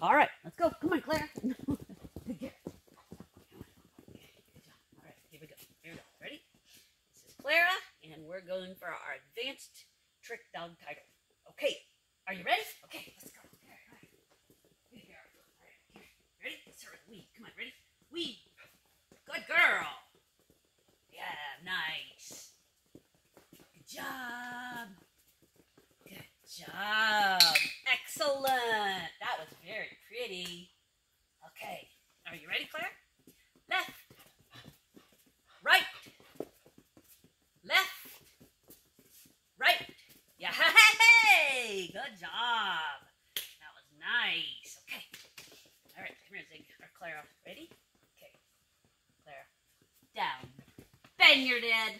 All right, let's go. Come on, Claire. Good girl. Good job. All right, here we go. Here we go. Ready? This is Clara, and we're going for our advanced trick dog title. Okay, are you ready? Okay, let's go. All right. Good girl. All right, here. Ready? Let's start with weed. Come on, ready? Weed. Good girl. Yeah, nice. Good job. Good job. Excellent. That was very pretty. Okay. Are you ready, Claire? Left. Right. Left. Right. Yeah. Hey! Good job. That was nice. Okay. All right. Come here, Zig. Or Clara. Ready? Okay. Clara. Down. Bang, you're dead.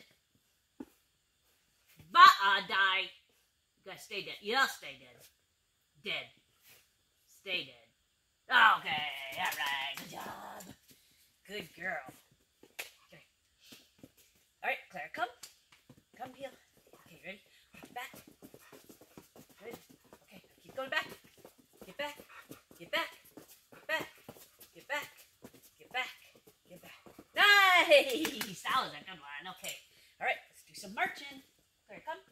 Die. You gotta stay dead. You'll stay dead. Dead. Stay dead. Okay. All right. Good job. Good girl. Okay. All right, Claire, come. Come, heel. Okay, ready? Back. Good. Okay, keep going back. Get back. Get back. Get back. Get back. Get back. Get back. Nice! That was a good one. Okay. All right, let's do some marching. Claire, come.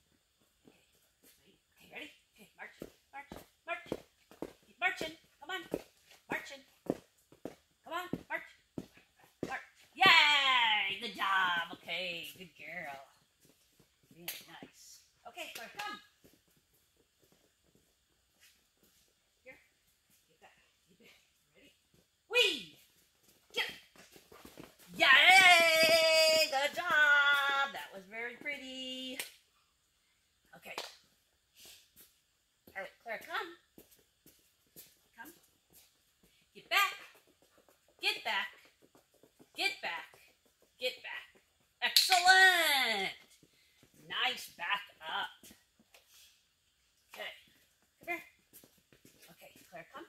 Okay, ready? Okay, march. March. March. Keep marching. Come on. Marching. Come on. March. March. Yay! Good job. Okay, good girl. Really nice. Okay, Claire, come. Here. Get back. Get back. Ready? Whee! Get. Yay! Good job. That was very pretty. Okay. All right, Claire, come. Come. Get back. Get back. Get back. Get back. Excellent. Nice back up. Okay. Come here. Okay, Claire, come.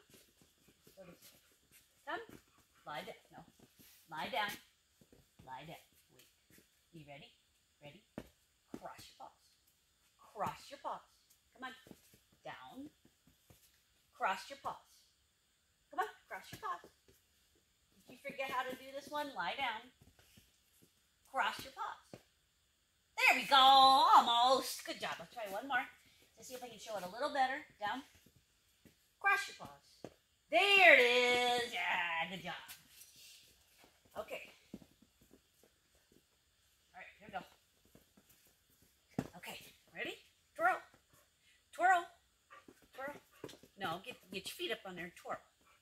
Come. Lie down. No. Lie down. Lie down. Wait. You ready? Ready? Cross your paws. Cross your paws. Come on. Down. Cross your paws. Come on. Cross your paws. Did you forget how to do this one? Lie down. Cross your paws. There we go. Almost. Good job. I'll try one more to see if I can show it a little better. Down. Cross your paws. There it is. Yeah, good job. Okay. All right, here we go. Okay, ready? Twirl. Twirl. Twirl. No, get your feet up on there and twirl.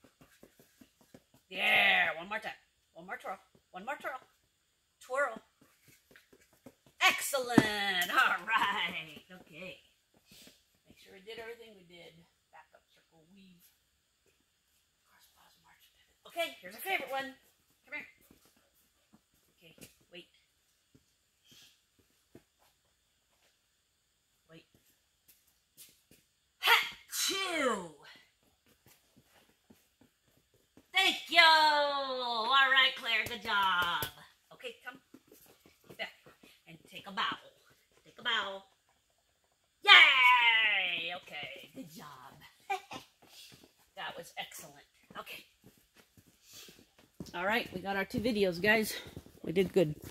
There. One more time. One more twirl. One more twirl. Twirl. Excellent. All right. Okay. Make sure we did everything we did. Back up, circle, weave. Cross paws, march. Okay, here's our favorite one. Come here. Okay, wait. Wait. Ha-choo! Thank you! All right, Claire, good job. Okay, come. Get back. And take a bow. Take a bow. Yay! Okay, good job. That was excellent. Okay. All right, we got our 2 videos, guys. We did good.